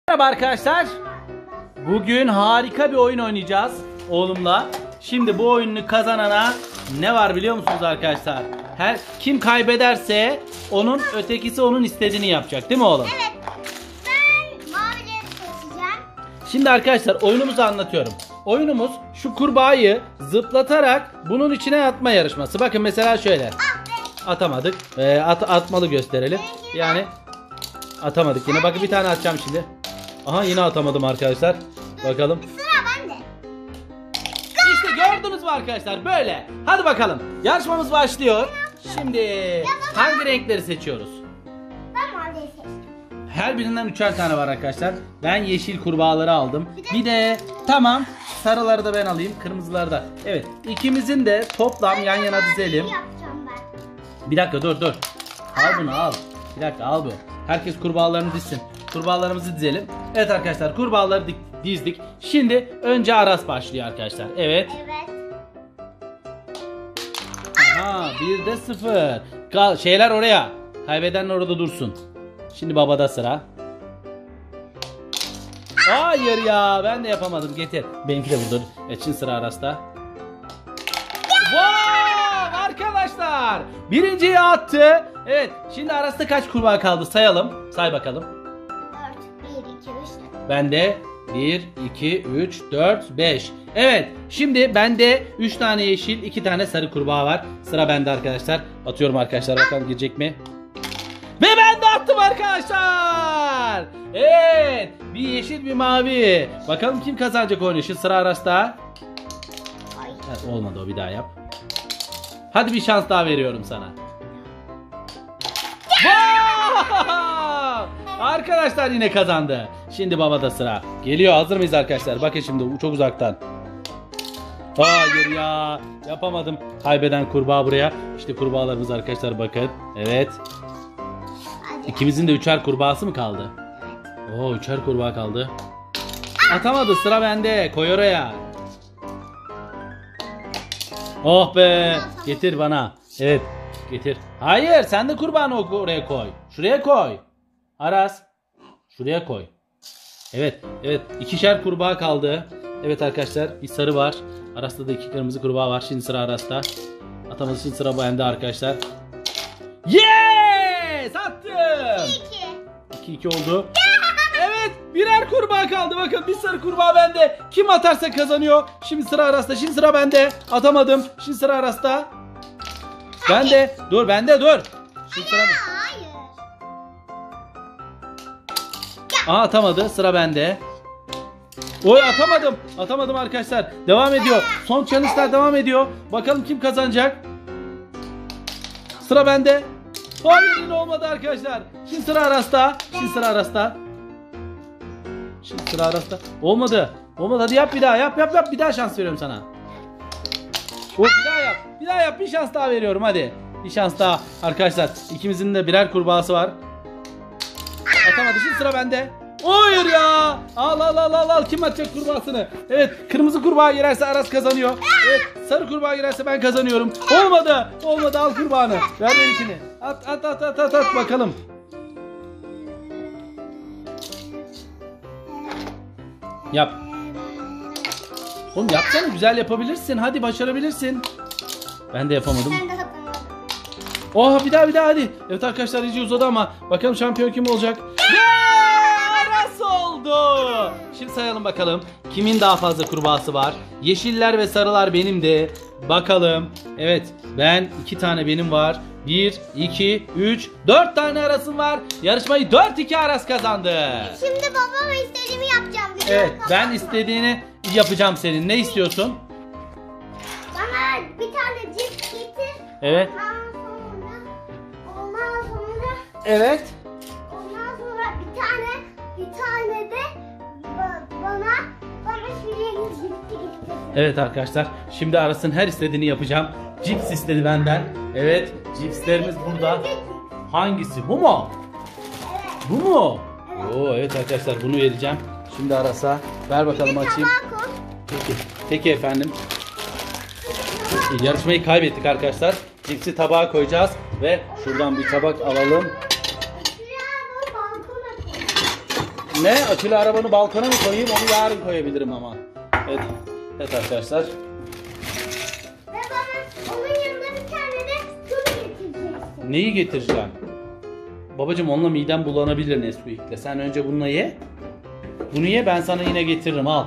Merhaba arkadaşlar. Bugün harika bir oyun oynayacağız oğlumla. Şimdi bu oyunu kazanana ne var biliyor musunuz arkadaşlar? Kim kaybederse ötekisi onun istediğini yapacak, değil mi oğlum? Evet. Ben mavileri seçeceğim. Şimdi arkadaşlar oyunumuzu anlatıyorum. Oyunumuz şu kurbağayı zıplatarak bunun içine atma yarışması. Bakın mesela şöyle. Atamadık. Atmalı gösterelim. Yani atamadık yine. Bakın bir tane atacağım şimdi. Aha yine atamadım arkadaşlar. Bakalım. Sıra bende. İşte gördünüz mü arkadaşlar, böyle. Hadi bakalım. Yarışmamız başlıyor. Şimdi hangi renkleri seçiyoruz? Ben maviyi seçtim. Her birinden 3'er tane var arkadaşlar. Ben yeşil kurbağaları aldım. Bir de tamam, sarıları da ben alayım, kırmızıları da. Evet, ikimizin de toplam yan yana dizelim. Yapacağım ben. Bir dakika dur. Al bunu al. Bir dakika al bu. Herkes kurbağalarını dizsin. Kurbağalarımızı dizelim. Evet arkadaşlar, kurbağaları dizdik. Şimdi önce Aras başlıyor arkadaşlar. Evet. Evet. Aha, 1'de 0. Şeyler oraya. Kaybedenler orada dursun. Şimdi babada sıra. Hayır ya, ben de yapamadım. Getir. Benimki de burada. Evet, şimdi sıra Aras'ta. Wow, arkadaşlar. Birinciyi attı. Evet, şimdi Aras'ta kaç kurbağa kaldı sayalım. Say bakalım. 4, 1, 2, 3, 4. Bende 1, 2, 3, 4, 5. Evet, şimdi bende 3 tane yeşil, 2 tane sarı kurbağa var. Sıra bende arkadaşlar. Atıyorum arkadaşlar, bakalım girecek mi? Ve ben de attım arkadaşlar. Evet, bir yeşil bir mavi. Bakalım kim kazanacak oyunu. Şimdi sıra Aras'ta. Ay. Evet, olmadı o, bir daha yap. Hadi bir şans daha veriyorum sana. Wow! Arkadaşlar yine kazandı. Şimdi babada sıra. Geliyor, hazır mıyız arkadaşlar? Bakın şimdi çok uzaktan. Hayır ya, yapamadım. Kaybeden kurbağa buraya. İşte kurbağalarımız arkadaşlar, bakın. Evet. Hadi. İkimizin de 3'er kurbağası mı kaldı? Oo, 3'er kurbağa kaldı. Atamadı, sıra bende. Koy oraya. Oh be. Getir bana. Evet, getir. Hayır, sen de kurbağanı oraya koy. Şuraya koy. Aras. Şuraya koy. Evet, 2'şer kurbağa kaldı. Evet arkadaşlar, bir sarı var. Aras'ta da 2 kırmızı kurbağa var. Şimdi sıra Aras'ta. Atamadı, şimdi sıra bende arkadaşlar. Yes! Attım. 2-2 oldu. Evet, birer kurbağa kaldı. Bakın, bir sarı kurbağa bende. Kim atarsa kazanıyor. Şimdi sıra Aras'ta. Şimdi sıra bende. Atamadım. Şimdi sıra Aras'ta. Bende. Dur, bende dur. Şimdi sıra... Hayır. Aa, atamadı. Sıra bende. Oy, atamadım. Atamadım arkadaşlar. Devam ediyor. Son challenge'lar devam ediyor. Bakalım kim kazanacak. Sıra bende. Hayır, yine olmadı arkadaşlar. Şimdi sıra Aras'ta. Şimdi sıra Aras'ta. Şimdi sıra Aras'ta. Olmadı. Olmadı. Hadi yap bir daha. Yap. Bir daha şans veriyorum sana. Bir daha yap. Bir daha yap. Bir şans daha veriyorum. Hadi. Bir şans daha. Arkadaşlar, ikimizin de birer kurbağası var. Atamadı. Şimdi sıra bende. Hayır ya. Al. Kim atacak kurbağasını? Evet. Kırmızı kurbağa girerse Aras kazanıyor. Evet. Sarı kurbağa girerse ben kazanıyorum. Olmadı. Al kurbağanı. Ver benimkini. At bakalım. Yap. Oğlum yapsana, güzel yapabilirsin. Hadi, başarabilirsin. Ben de yapamadım. Ben de yapamadım. Oh, bir daha hadi. Evet arkadaşlar, iyice uzadı ama bakalım şampiyon kim olacak? Aras oldu. Şimdi sayalım bakalım. Kimin daha fazla kurbağası var? Yeşiller ve sarılar benim de. Bakalım. Evet, ben 2 tane benim var. 1, 2, 3, 4 tane Aras'ım var. Yarışmayı 4-2 Aras kazandı. Şimdi babama istediğimi yapacağım. Evet, ben istediğini yapacağım senin. Ne istiyorsun? Bana bir tane cips getir. Evet. Ondan sonra Evet. bir tane de bana şuraya cips getir. Evet arkadaşlar, şimdi Aras'ın her istediğini yapacağım. Cips istedi benden. Evet, cipslerimiz burada. Hangisi? Bu mu? Evet. Bu mu? Oo, evet arkadaşlar, bunu vereceğim. Şimdi Aras'a. Ver bakalım, açayım. Tabağa koy. Peki efendim. Yarışmayı kaybettik arkadaşlar. Cipsi tabağa koyacağız ve şuradan bir tabak alalım. Şuraya balkona koy. Ne? Akülü arabanı balkona mı koyayım? Onu yarın koyabilirim ama. Evet. Evet arkadaşlar. Ve bana onun yanında bir tane de şunu getireceksin. Neyi getireceğim? Babacım onunla midem bulanabilir Nesquik'le. Sen önce bununla ye. Bunu ye, ben sana yine getiririm, al.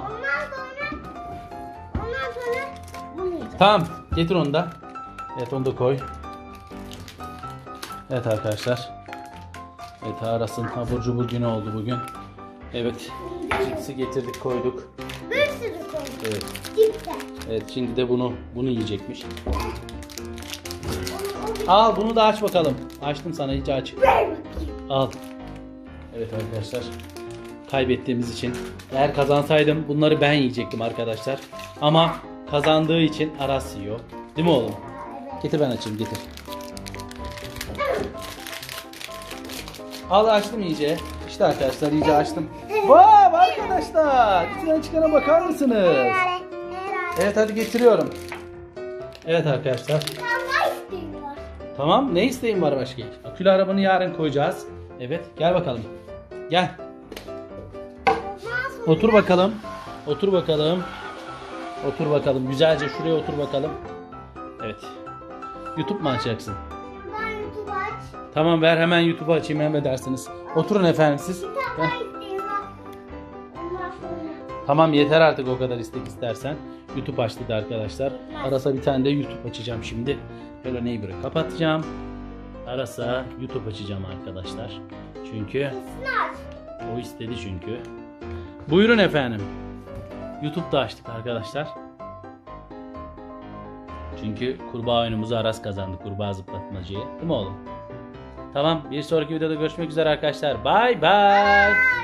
Ondan sonra bunu yiyeceğim. Tamam, getir onu da. Evet, onu da koy. Evet arkadaşlar. Evet, Aras'ın abur cubur günü oldu bugün. Evet, cipsi getirdik, koyduk. Bir sürü koydum. Evet. Cipsen. Evet, şimdi de bunu yiyecekmiş. Al, bunu da aç bakalım. Açtım sana, hiç aç. Ver bakayım. Al. Evet arkadaşlar. Kaybettiğimiz için. Eğer kazansaydım bunları ben yiyecektim arkadaşlar. Ama kazandığı için Aras yiyor. Değil mi oğlum? Evet. Getir, ben açayım, getir. Al, açtım iyice. İşte arkadaşlar, iyice açtım. Wow arkadaşlar. İçinden çıkana bakar mısınız? Herhalde. Evet, hadi getiriyorum. Evet arkadaşlar. Bir tane daha isteğim var. Tamam, ne isteğin var başka? Akülü arabanı yarın koyacağız. Evet, gel bakalım. Gel. Ondan sonra Otur bakalım. Otur bakalım. Otur bakalım. Güzelce şuraya otur bakalım. Evet. YouTube mu açacaksın? ben YouTube aç. Tamam, ver hemen YouTube'u açayım, emredersiniz. Oturun efendim siz. Bir tane Heh. daha isteğim var. Ondan sonra. Tamam, yeter artık o kadar istek istersen. YouTube aç dedi arkadaşlar. Aras'a bir tane de YouTube açacağım şimdi. Hello Neighbor'ı kapatacağım. Aras'a YouTube açacağım arkadaşlar. Çünkü Kesin aç. o istedi çünkü. Buyurun efendim. YouTube'da açtık arkadaşlar. Çünkü kurbağa oyunumuzu Aras kazandı. Kurbağa zıplatmacıyı. Değil mi oğlum? Tamam. Bir sonraki videoda görüşmek üzere arkadaşlar. Bye bye.